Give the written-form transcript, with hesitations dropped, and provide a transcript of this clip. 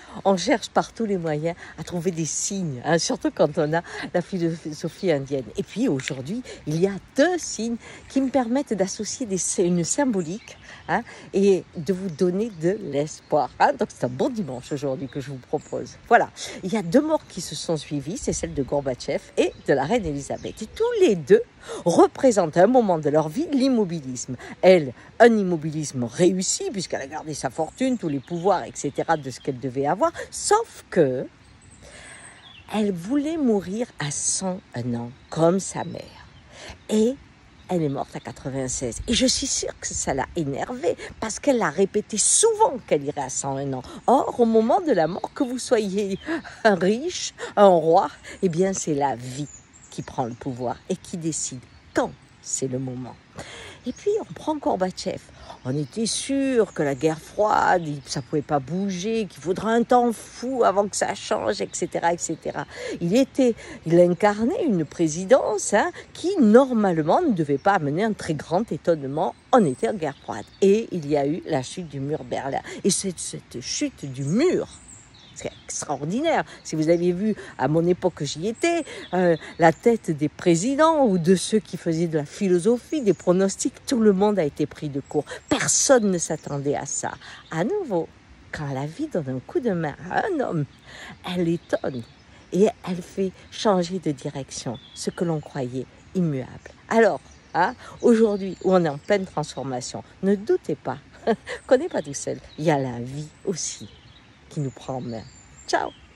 On cherche par tous les moyens à trouver des signes, hein, surtout quand on a la philosophie indienne. Et puis aujourd'hui, il y a 2 signes qui me permettent d'associer une symbolique, hein, et de vous donner de l'espoir. Hein. Donc c'est un bon dimanche aujourd'hui que je vous propose. Voilà, il y a 2 morts qui se sont suivies, c'est celle de Gorbatchev et de la reine Elisabeth. Et tous les 2 représentent à un moment de leur vie l'immobilisme. Elle, un immobilisme réussi, puisqu'elle a gardé sa fortune, tous les pouvoirs, etc., de ce qu'elle devait avoir, sauf que elle voulait mourir à 101 ans, comme sa mère. Et elle est morte à 96. Et je suis sûre que ça l'a énervée, parce qu'elle a répété souvent qu'elle irait à 101 ans. Or, au moment de la mort, que vous soyez un riche, un roi, eh bien, c'est la vie qui prend le pouvoir et qui décide quand c'est le moment. Et puis, on prend Gorbatchev. On était sûr que la guerre froide, ça ne pouvait pas bouger, qu'il faudra un temps fou avant que ça change, etc., etc. Il incarnait une présidence, hein, qui, normalement, ne devait pas amener un très grand étonnement. On était en guerre froide. Et il y a eu la chute du mur Berlin. Et cette chute du mur, c'est extraordinaire. Si vous aviez vu, à mon époque, j'y étais, la tête des présidents ou de ceux qui faisaient de la philosophie, des pronostics, tout le monde a été pris de court. Personne ne s'attendait à ça. À nouveau, quand la vie donne un coup de main à un homme, elle étonne et elle fait changer de direction ce que l'on croyait immuable. Alors, hein, aujourd'hui, où on est en pleine transformation, ne doutez pas qu'on n'est pas tout seul. Il y a la vie aussi qui nous prend en main. Ciao!